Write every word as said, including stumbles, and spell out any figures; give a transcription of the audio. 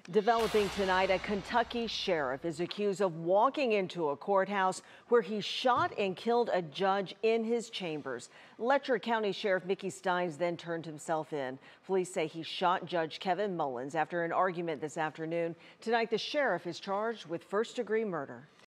Developing tonight, a Kentucky sheriff is accused of walking into a courthouse where he shot and killed a judge in his chambers. Letcher County Sheriff Mickey Stines then turned himself in. Police say he shot Judge Kevin Mullins after an argument this afternoon. Tonight, the sheriff is charged with first-degree murder.